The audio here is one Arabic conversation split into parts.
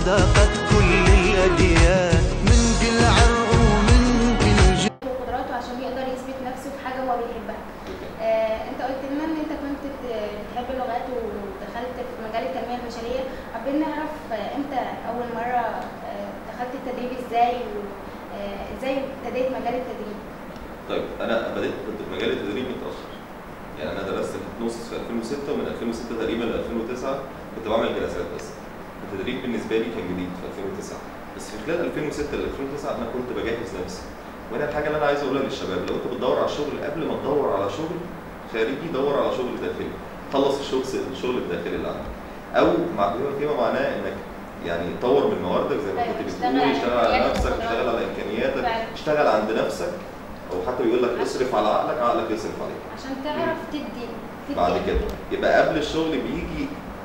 ذاقت كل الأديان من كل عرق ومن كل قدراته عشان يقدر يثبت نفسه في حاجه هو بيحبها. انت قلت لنا ان انت كنت بتحب اللغات ودخلت في مجال التنميه البشريه. حابين نعرف امتى اول مره دخلت التدريب ازاي، وازاي ابتديت مجال التدريب؟ طيب انا كنت في مجال التدريب متاخر، يعني انا درست في نص في 2006 ومن 2006 تقريبا ل 2009 كنت بعمل جلسات بس. التدريب بالنسبه لي كان جديد في 2009، بس في خلال 2006 ل 2009 انا كنت بجهز نفسي. وهنا الحاجه اللي انا عايز اقولها للشباب، لو انت بتدور على شغل قبل ما تدور على شغل خارجي دور على شغل داخلي، خلص الشغل الداخلي اللي عندك، او فيما معناه انك يعني طور من مواردك زي ما كنت بتقول، اشتغل على نفسك، اشتغل على امكانياتك، اشتغل عند نفسك، او حتى بيقول لك اصرف على عقلك يصرف عليك عشان تعرف تدي بعد كده. يبقى قبل الشغل بيجي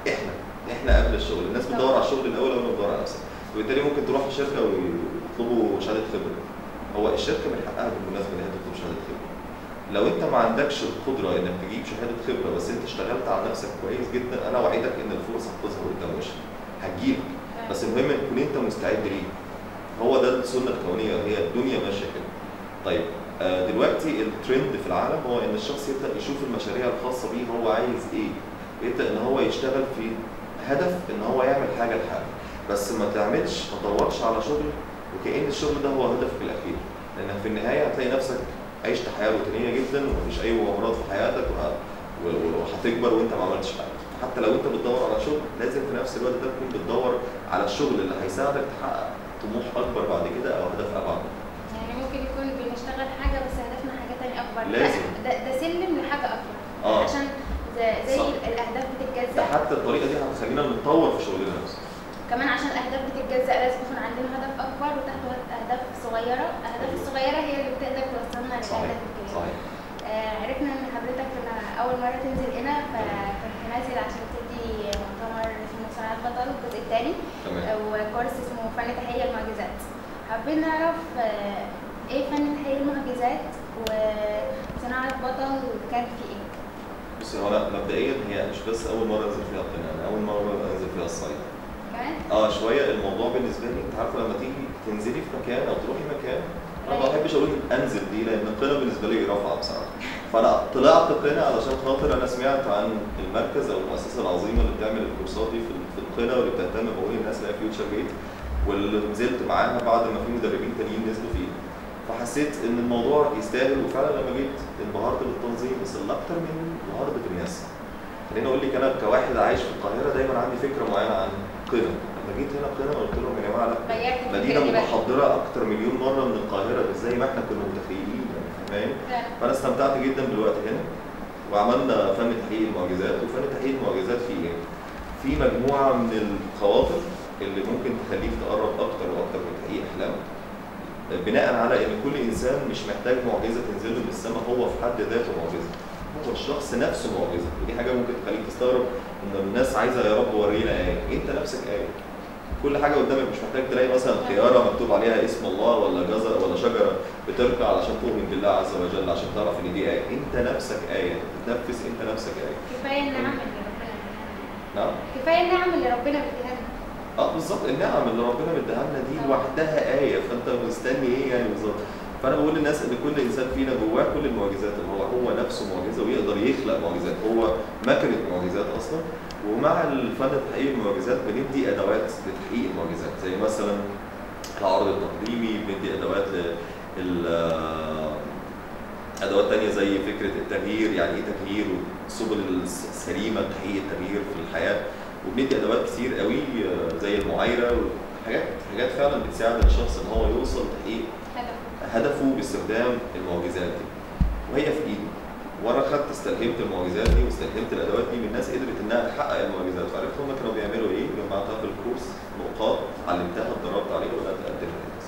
احنا قبل الشغل. الناس بتدور على الشغل الاول ولا بتدور على نفسها، وبالتالي ممكن تروح في شركه ويطلبوا شهاده خبره. هو الشركه من حقها بالمناسبه ان هي تطلب شهاده خبره. لو انت ما عندكش القدره انك تجيب شهاده خبره بس انت اشتغلت على نفسك كويس جدا، انا اوعدك ان الفرصه هتظهر قدام وشك، هتجيلك، بس المهم تكون انت مستعد ليه. هو ده السنه الكونيه، هي الدنيا ماشيه كده. طيب دلوقتي الترند في العالم هو ان الشخص يبدا يشوف المشاريع الخاصه بيه هو عايز ايه، ويبدا ان هو يشتغل في هدف ان هو يعمل حاجه لحاله، بس ما تدورش على شغل وكأن الشغل ده هو هدفك الاخير، لانك في النهايه هتلاقي نفسك عشت حياه روتينيه جدا ومفيش اي مغامرات في حياتك، وهتكبر وانت ما عملتش حاجه. حتى لو انت بتدور على شغل لازم في نفس الوقت ده تكون بتدور على الشغل اللي هيساعدك تحقق طموح اكبر بعد كده او هدف ابعد. يعني ممكن يكون بنشتغل حاجه بس هدفنا حاجه ثانيه اكبر. لازم ده سلم لحاجه اكبر. عشان زي صح. الاهداف بتتجزأ. ده حتى الطريقه دي هتخلينا نتطور في شغلنا نفسه. كمان عشان الاهداف بتتجزأ لازم يكون عندنا هدف اكبر وتحته اهداف صغيره. الاهداف الصغيره هي اللي بتقدر توصلنا للاهداف الكبيره. صحيح. عرفنا ان حضرتك اول مره تنزل هنا فكنت نازل عشان تدي مؤتمر اسمه صناعة البطل الجزء الثاني، وكورس اسمه فن تحقيق المعجزات. حابين نعرف ايه فن تحقيق المعجزات وصناعة البطل كان في ايه؟ بصي هو انا مبدئيا هي مش بس اول مره انزل فيها القناه، انا اول مره انزل فيها الصعيد. كمان؟ شويه الموضوع بالنسبه لي، انت عارفه لما تيجي تنزلي في مكان او تروحي مكان، انا ما بحبش اقول انزل دي لان القنا بالنسبه لي رفعه بصراحه. فانا طلعت قنا علشان خاطر انا سمعت عن المركز او المؤسسه العظيمه اللي بتعمل الكورسات دي في القنا واللي بتهتم بقول الناس اللي هي فيوتشر جيت، واللي نزلت معاها بعد ما في مدربين تانيين نزلوا فيه. فحسيت ان الموضوع يستاهل، وفعلا لما جيت انبهرت بالتنظيم، بس اللي اكتر من انبهرت بالناس. خليني اقول لك، انا كواحد عايش في القاهره دايما عندي فكره معينه عن قنا. لما جيت هنا قنا قلت لهم يا جماعه لا، مدينه متحضره اكتر مليون مره من القاهره، مش زي ما احنا كنا متخيلين، فاهمين؟ فانا استمتعت جدا بالوقت هنا، وعملنا فن تحقيق المعجزات. وفن تحقيق المعجزات فيه ايه؟ في مجموعه من الخواطر اللي ممكن تخليك تقرب اكتر واكتر من تحقيق احلامك، بناء على ان كل انسان مش محتاج معجزه تنزل له من السماء، هو في حد ذاته معجزه، هو الشخص نفسه معجزه. ودي حاجه ممكن تخليك تستغرب ان الناس عايزه يا رب ورينا ايه، انت نفسك ايه. كل حاجه قدامك، مش محتاج تلاقي مثلا خياره مكتوب عليها اسم الله ولا جزر ولا شجره بتركع علشان تؤمن بالله عز وجل عشان تعرف ان دي ايه، انت نفسك ايه، تتنفس انت نفسك ايه. كفايه النعم اللي ربنا بيديها. نعم؟ كفايه النعم اللي ربنا بيديها لنا. بالظبط، النعم اللي ربنا مديها لنا دي لوحدها ايه، فانت مستني ايه يعني بالظبط؟ فانا بقول للناس ان كل انسان فينا جواه كل المعجزات، اللي هو نفسه معجزه ويقدر يخلق معجزات، هو مكنه معجزات اصلا. ومع الفن تحقيق المعجزات بندي ادوات لتحقيق المعجزات، زي مثلا العرض التقديمي، بندي ادوات ادوات ثانيه زي فكره التغيير، يعني ايه تغيير، والسبل السليمه لتحقيق التغيير في الحياه. وبندي ادوات كتير قوي زي المعايره وحاجات فعلا بتساعد الشخص ان هو يوصل لتحقيق هدفه باستخدام المعجزات دي، وهي في ايده. وانا استلهمت المعجزات دي واستلهمت الادوات دي من ناس قدرت انها تحقق المعجزات، فعرفت هم كانوا بيعملوا ايه، جمعتها في الكورس، نقاط اتعلمتها اتدربت عليها وبدات اقدمها للناس.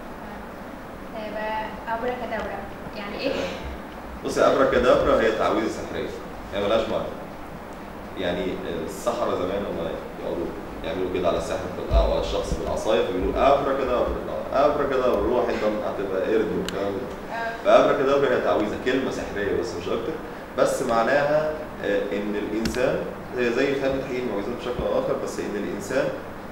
ابركادابرا يعني ايه؟ بصي، ابركادابرا هي تعويذه سحريه، هي مالهاش معنى. يعني السحرة زمان لما يقعدوا يعملوا كده على الساحر او على الشخص بالعصايه فبيقولوا ابركادابرا روح انت هتبقى قرد والكلام ده. فابركادابرا هي تعويذه، كلمه سحريه بس مش اكتر، بس معناها ان الانسان هي زي فن تحقيق المعجزات بشكل اخر، بس ان الانسان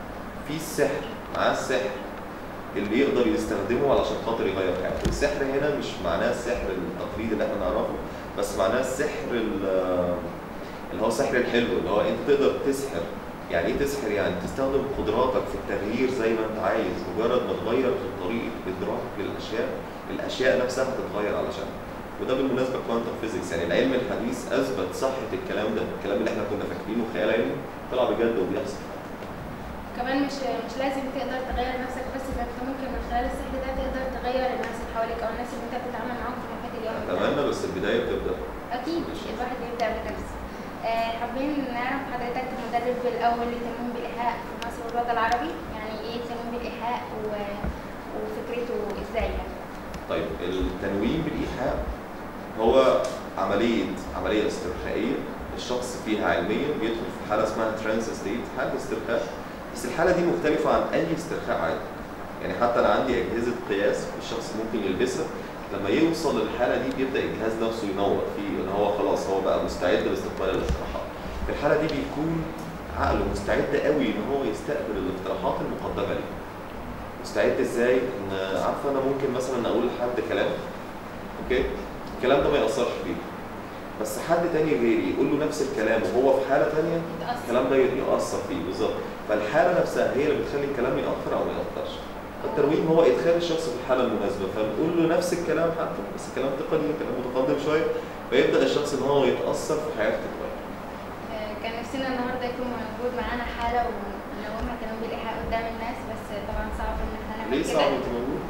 في السحر، معاه السحر اللي يقدر يستخدمه علشان خاطر يغير حياته. السحر هنا مش معناه السحر التقليدي اللي احنا نعرفه، بس معناه السحر اللي هو السحر الحلو، اللي هو انت تقدر تسحر. يعني ايه تسحر؟ يعني تستخدم قدراتك في التغيير زي ما انت عايز، مجرد ما تغير في طريقه ادراكك للاشياء، الاشياء نفسها هتتغير علشان. وده بالمناسبه كوانتم فيزيكس، يعني العلم الحديث اثبت صحه الكلام ده، الكلام اللي احنا كنا فاكرينه خيال علمي طلع بجد وبيحصل. كمان مش لازم تقدر تغير نفسك بس، ده انت ممكن من خلال السحر ده تقدر تغير الناس اللي حواليك او الناس اللي انت بتتعامل معاهم في الحياه اليوميه. اتمنى، بس البدايه بتبدا. اكيد الواحد يبدا بنفسه. حابين نعرف حضرتك المدرب الاول للتنويم بالايحاء في مصر والوطن العربي، يعني ايه التنويم بالايحاء وفكرته ازاي يعني؟ طيب التنويم بالايحاء هو عمليه استرخائيه الشخص فيها علميا بيدخل في حاله اسمها ترانس ستيت، حاله استرخاء. بس الحاله دي مختلفه عن اي استرخاء عادي. يعني حتى انا عندي اجهزه قياس الشخص ممكن يلبسها، لما يوصل للحاله دي بيبدا الجهاز نفسه ينور فيه ان هو خلاص هو بقى مستعد لاستقبال الاقتراحات. في الحاله دي بيكون عقله مستعد قوي ان هو يستقبل الاقتراحات المقدمه ليه. مستعد ازاي؟ ان عارفه انا ممكن مثلا اقول لحد كلام، اوكي؟ الكلام ده ما ياثرش فيه، بس حد تاني غيري يقول له نفس الكلام وهو في حاله تانيه الكلام ده ياثر فيه بالظبط. فالحاله نفسها هي اللي بتخلي الكلام ياثر او ما ياثرش. التنويم هو ادخال الشخص في الحاله المناسبه، فنقول له نفس الكلام حتى بس كلام تقني، كلام متقدم شويه، فيبدا الشخص ان هو يتاثر في حياته شويه. كان نفسنا النهارده يكون موجود معانا حاله ونقومها تنويم بالايحاء قدام الناس، بس طبعا صعب ان احنا نعمل كده. ليه صعب انت موجود؟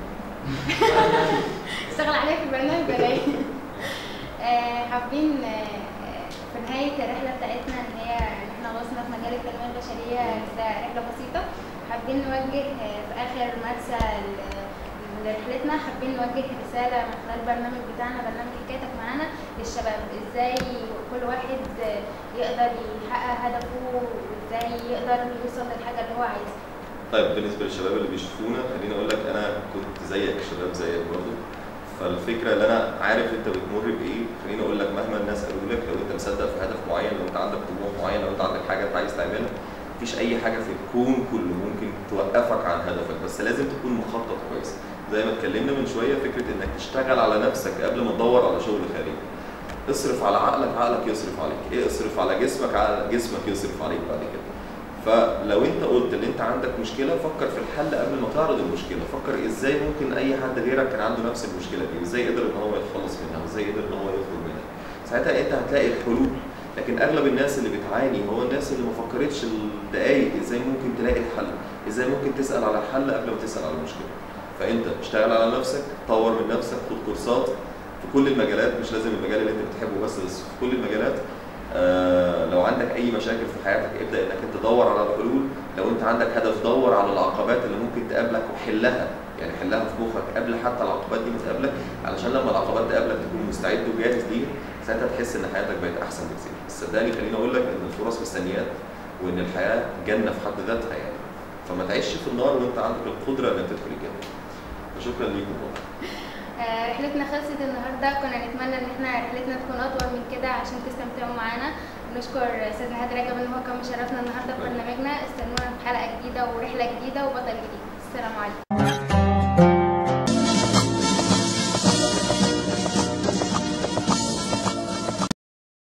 اشتغل عليها في البرنامج ولا ايه؟ حابين في نهايه الرحله بتاعتنا ان هي احنا غوصنا في مجال التنميه البشريه، رحله بسيطه. حابين نوجه في اخر مرسى لرحلتنا، حابين نوجه رساله من خلال البرنامج بتاعنا، برنامج حكايتك معانا، للشباب ازاي كل واحد يقدر يحقق هدفه وازاي يقدر يوصل للحاجه اللي هو عايزها. طيب بالنسبه للشباب اللي بيشوفونا، خليني اقول لك انا كنت زيك، شباب زيك برضه. فالفكره اللي انا عارف انت بتمر بايه، خليني اقول لك مهما الناس قالوا لك، لو انت مصدق في هدف معين، لو انت عندك طموح معين، لو انت عندك حاجه انت عايز تعملها، مفيش اي حاجه في الكون كله ممكن توقفك عن هدفك، بس لازم تكون مخطط كويس. زي ما اتكلمنا من شويه، فكره انك تشتغل على نفسك قبل ما تدور على شغل خارجي. اصرف على عقلك، عقلك يصرف عليك. اصرف على جسمك، جسمك يصرف عليك بعد كده. فلو انت قلت ان انت عندك مشكله، فكر في الحل قبل ما تعرض المشكله. فكر ازاي ممكن اي حد غيرك كان عنده نفس المشكله دي، ازاي قدر ان هو يتخلص منها، وازاي قدر ان هو يخرج منها. ساعتها انت هتلاقي الحلول. لكن اغلب الناس اللي بتعاني هو الناس اللي ما فكرتش الدقايق ازاي ممكن تلاقي الحل، ازاي ممكن تسال على الحل قبل ما تسال على المشكله. فانت اشتغل على نفسك، طور من نفسك، خد كورسات في كل المجالات، مش لازم المجال اللي انت بتحبه بس في كل المجالات. لو عندك اي مشاكل في حياتك، ابدا انك انت تدور على الحلول. لو انت عندك هدف، دور على العقبات اللي ممكن تقابلك وحلها، يعني حلها في مخك قبل حتى العقبات دي ما تقابلك، علشان لما العقبات تقابلك تكون مستعد وجاهز ليها. ساعتها تحس ان حياتك بقت احسن بكثير. بس صدقني خليني اقول لك ان الفرص مستنياك، وان الحياه جنه في حد ذاتها يعني. فما تعيش في النار وانت عندك القدره انك تدخل الجنه. فشكرا ليكم والله. رحلتنا خلصت النهارده، كنا نتمنى ان احنا رحلتنا تكون اطول من كده عشان تستمتعوا معانا. نشكر استاذنا هادي رجب ان هو كان مشرفنا النهارده في برنامجنا. استنونا في حلقه جديده ورحله جديده وبطل جديد. السلام عليكم.